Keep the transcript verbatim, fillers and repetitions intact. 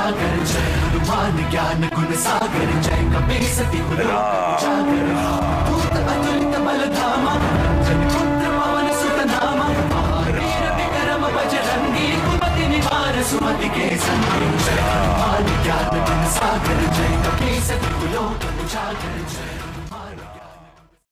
उजागर जय हनुमान ज्ञान गुण सागर जय कपीसति उजागर भूत अतुलित बल धामा जन पुत्र पवन सुत नामा वीर विक्रम बजरंगी कुमति निवार सुमति के संगी जय हनुमान ज्ञान गुण सागर जय कपीसति उजागर जय